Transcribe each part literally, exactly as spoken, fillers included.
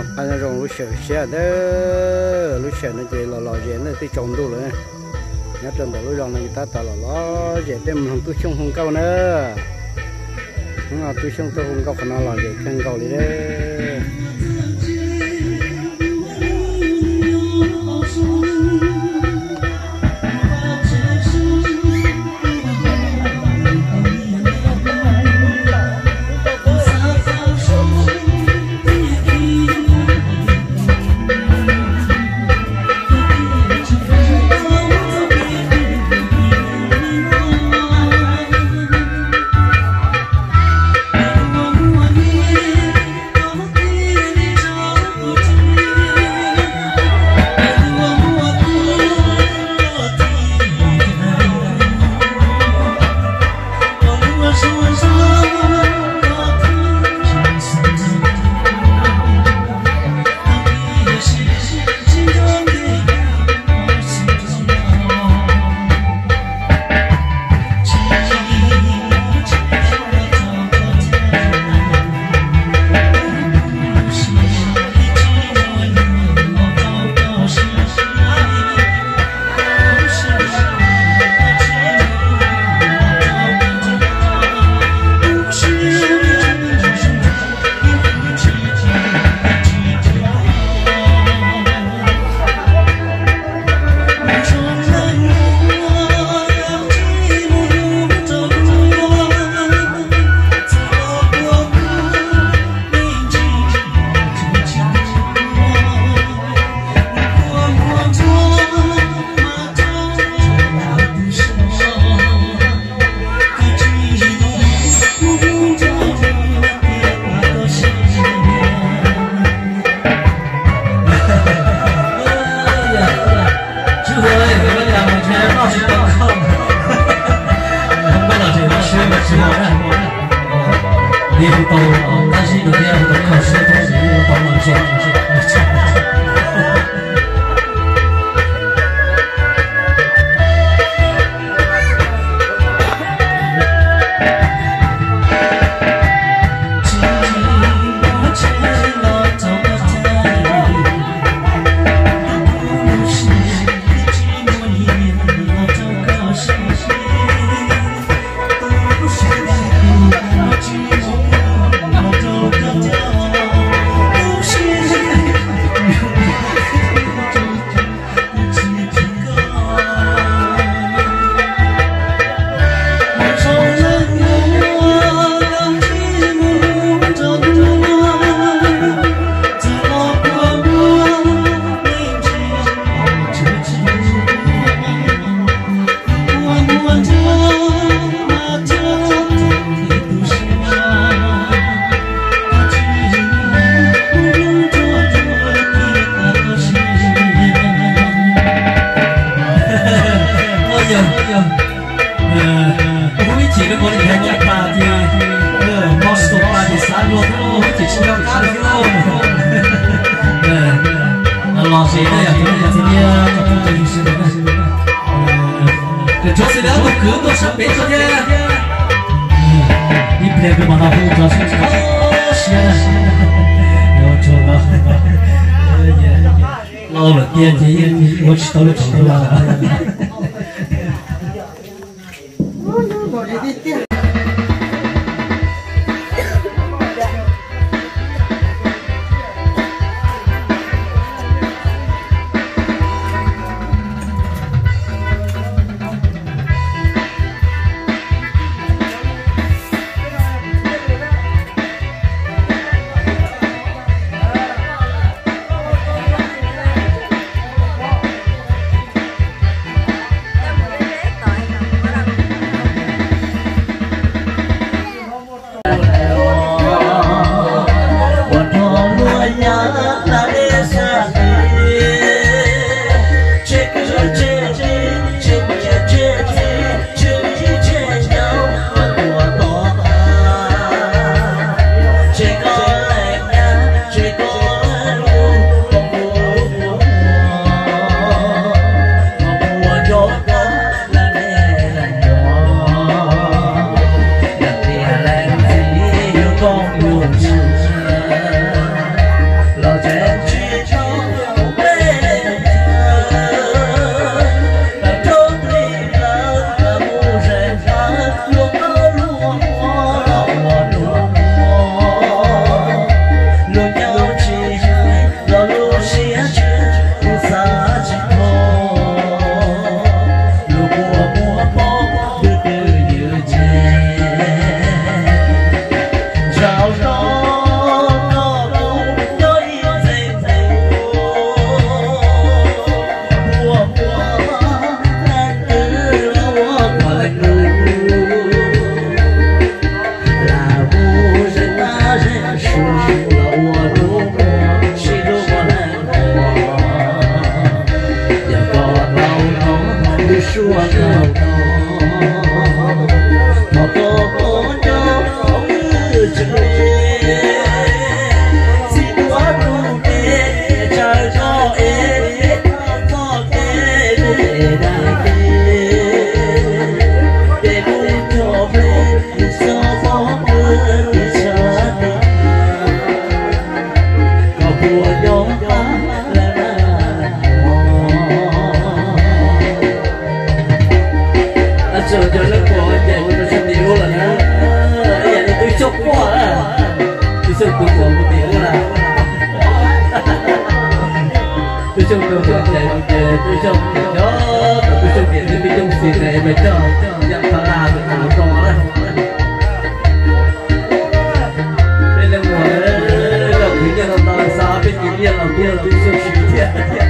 anh rong lúc sửa xe đó lúc sửa nó chỉ là lò dễ nó thì trồng đủ rồi nhớ trồng đủ lúc rong này ta ta là lò dễ đem không tôi chung không cao nữa không là tôi chung tôi không cao phần nào lò dễ chân cao đi đấy đi phụ tàu taxi đầu tiên phụ tàu khởi xe không gì tàu làm xe tiền thì một tàu được tàu là lo che chung cùng của một tiếng là tôi chung cùng của để tôi chung đó tôi chung tiền tôi chung xịt này mới cho nhận thằng nào thì thằng có đấy đây là mùa là thứ nhất là tao sao biết cái gì là kia là tôi chung xịt thiệt thiệt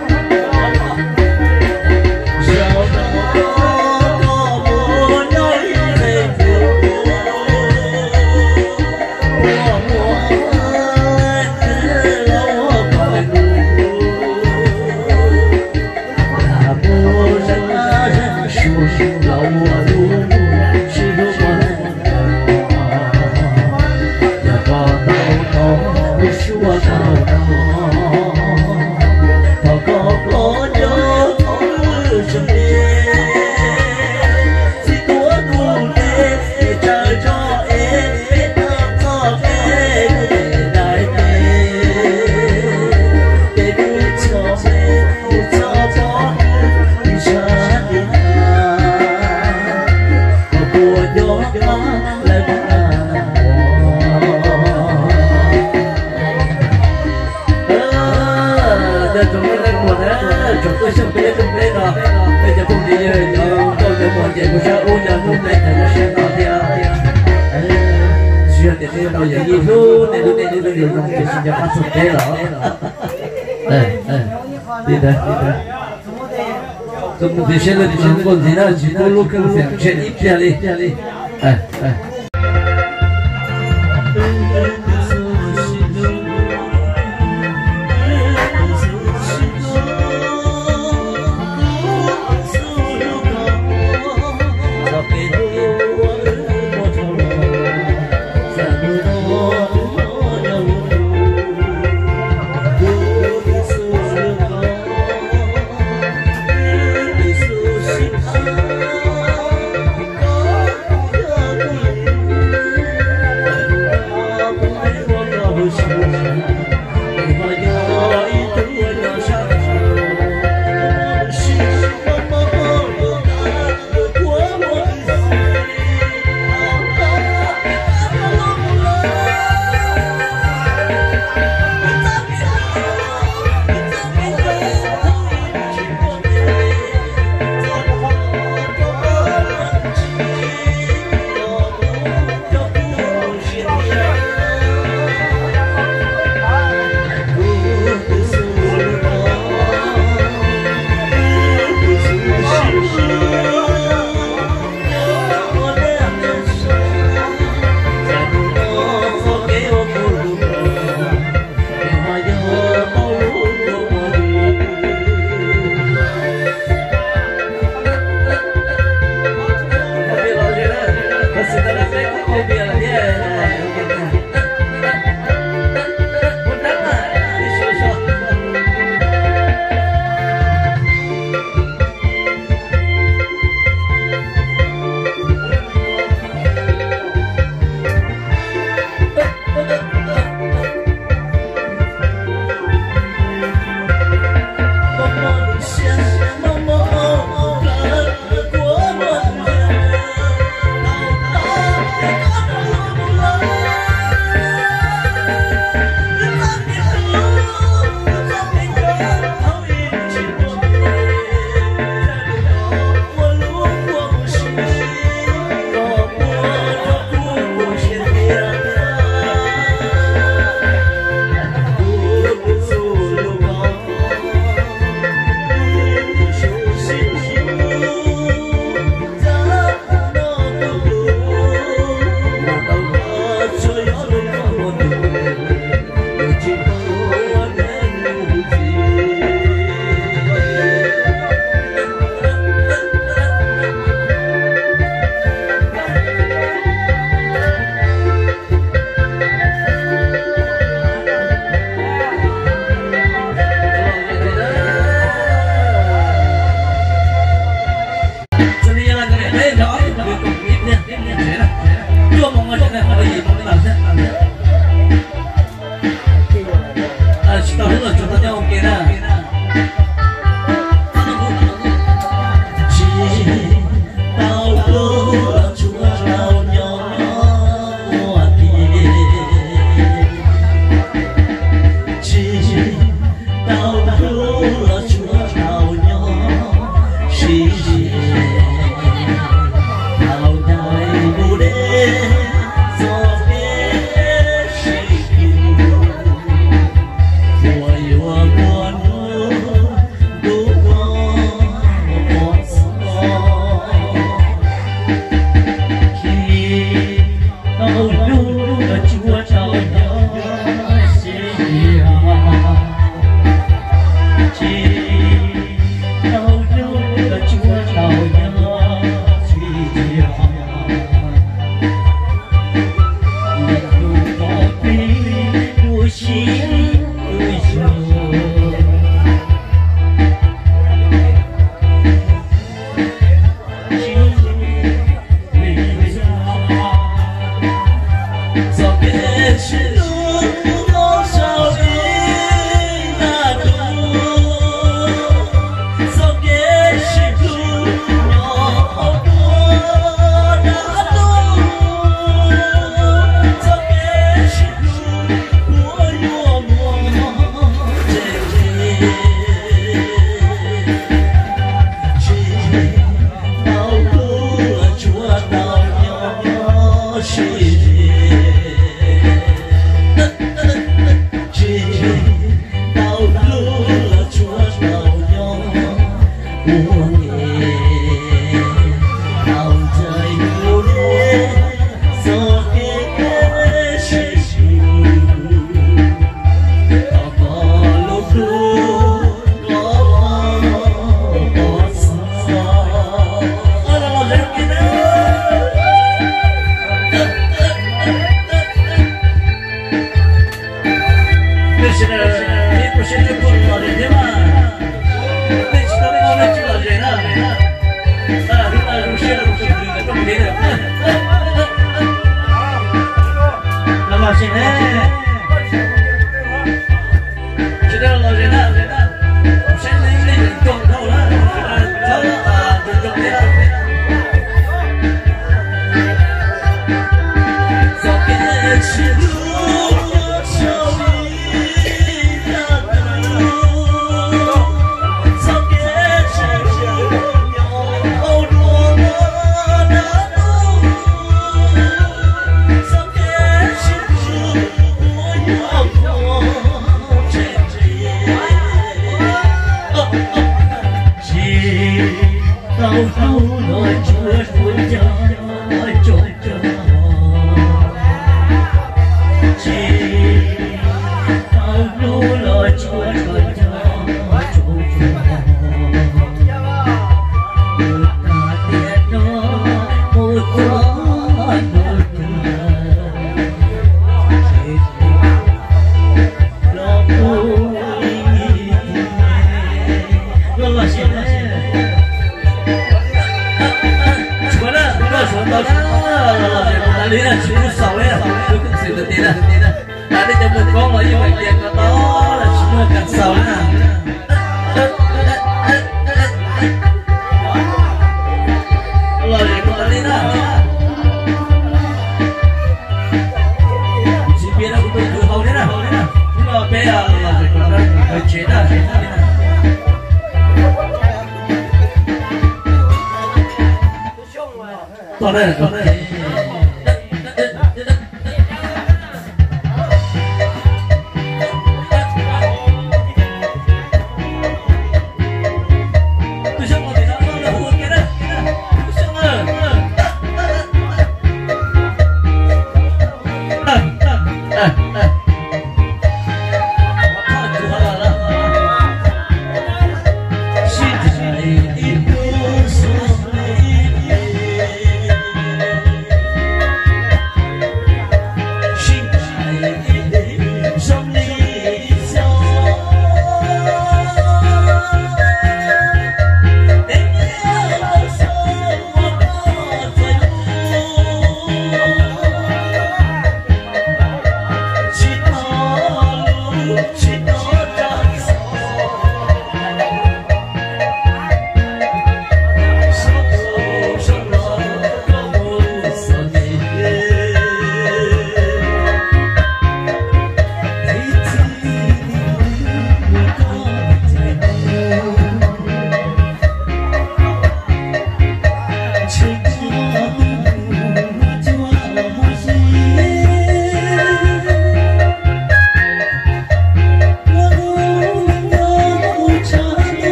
Como deixa ele de não cozinhar, de colocar no ferro, cheio de ali, ali, é, é. Thank you. 是你不是就不老人家吗？那知道我们知道人了，啊，你那不是不是那种别的，那老些呢？知道老人了，现在已经中头了，走了啊，中中的了。早别吃路。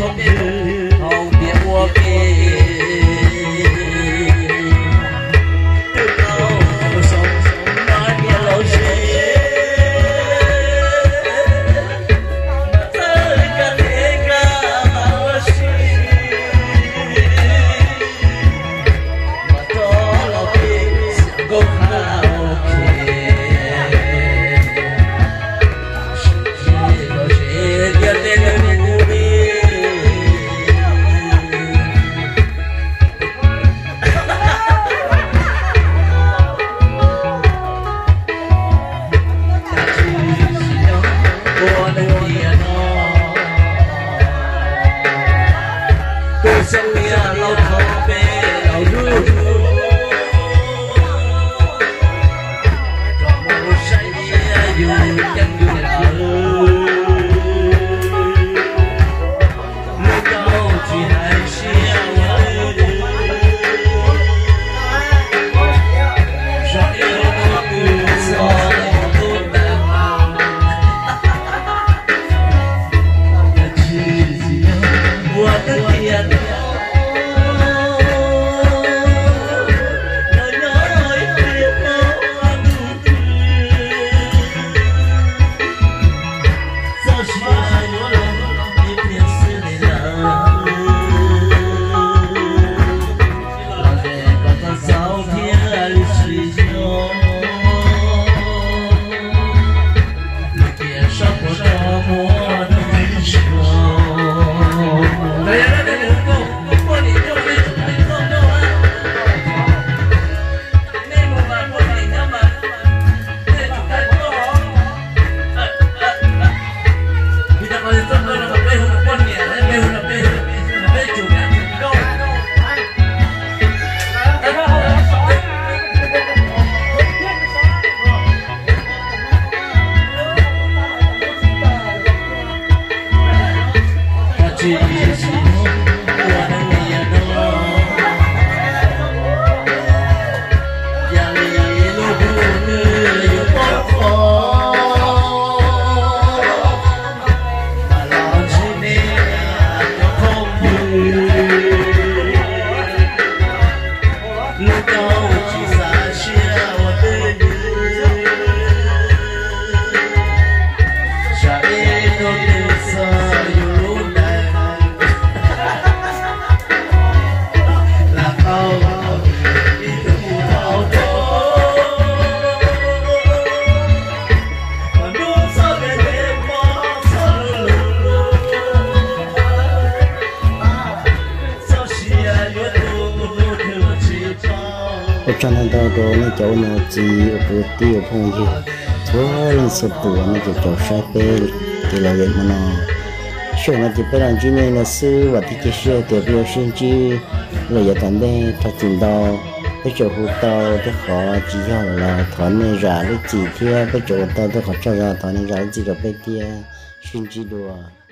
không như không biết mua kê từ lâu cuộc sống nói nghe lâu gì mà tới cả thế cả bao gì mà đó là khi có khao sông nhà lâu thọ về lâu ru cho một say dù chân dù là lúc đâu chỉ hai xia cho yêu một người so tốt đẹp chỉ gì qua tất nhiên cho nên đó đó nó cháu nó chỉ ở bữa tiêu phong gì chúa lên sụp bùa nó chỉ cháu sai bê thì là vậy mà nó số nó chỉ biết làm chi này là sư và thì chỉ sửa tiểu biểu sinh chi là giờ tận đây thật tình đó cái chỗ hút tao cái khó chỉ cho là thọ này ra cái chỉ kia cái chỗ tao tôi khó cho ra thọ này ra chỉ gặp cái kia sinh chi đùa